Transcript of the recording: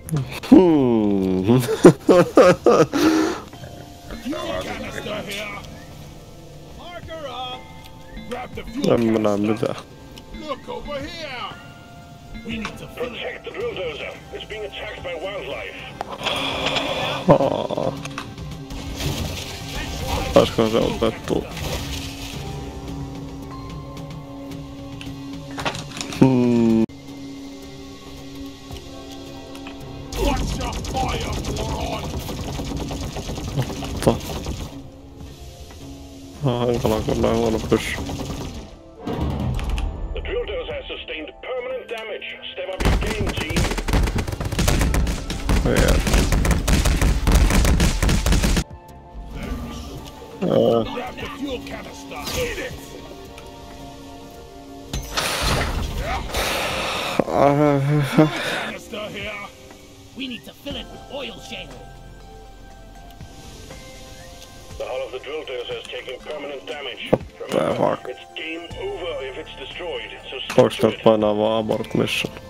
En mä näe mitään. Protect the drill dozer. It's being attacked by wildlife. Taiskohan se otettu? Otta. Hankala kun näin huono pyssy. The drill dozer has sustained permanent damage. Step up your game, team. Yeah. Grab the fuel canister. Eat it. Canister here. We need to fill it with oil shale. The hull of the drill dozer is taking permanent damage. Fuck. It's game over if it's destroyed. So Voiko täältä painaa vaan abort mission?